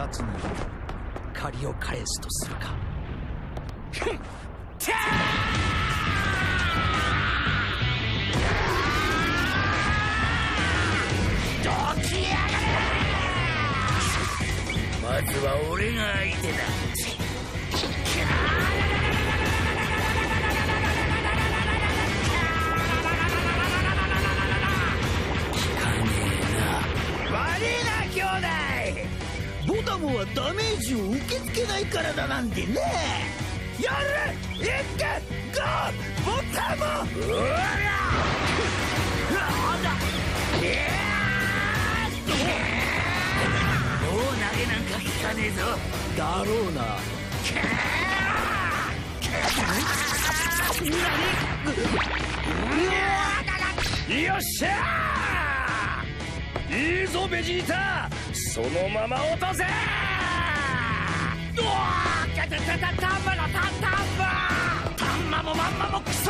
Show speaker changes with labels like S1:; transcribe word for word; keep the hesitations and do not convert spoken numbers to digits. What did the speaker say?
S1: つに借りを返すとするか。ふんてどきやがれ。まずは俺が相手だ。ボタモはダメージを受け付けない体なんでね。やるいっけゴーボタモ。うわらもう投げなんか効かねえぞ。だろうな。よっしゃー、いいぞベジータ、そのまま落とせ。うわー、たたたたたんまのたんたんま、たんまもまんまもクソ